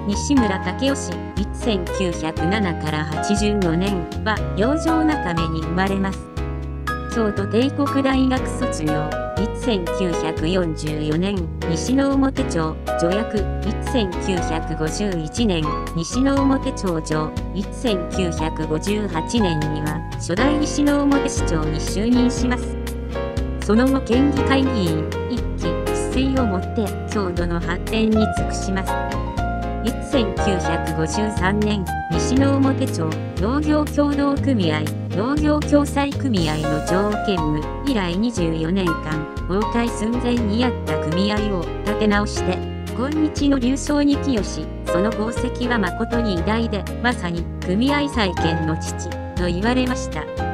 西村武義、1907から84年は養生中目に生まれます。京都帝国大学卒業、1944年、西之表町、助役、1951年、西之表町長、1958年には、初代西之表市長に就任します。その後県議会議員、一期一会をもって、郷土の発展に尽くします。1953年、西之表町農業協同組合、農業共済組合の常務兼務以来24年間、崩壊寸前にあった組合を立て直して、今日の隆盛に寄与し、その功績は誠に偉大で、まさに組合再建の父と言われました。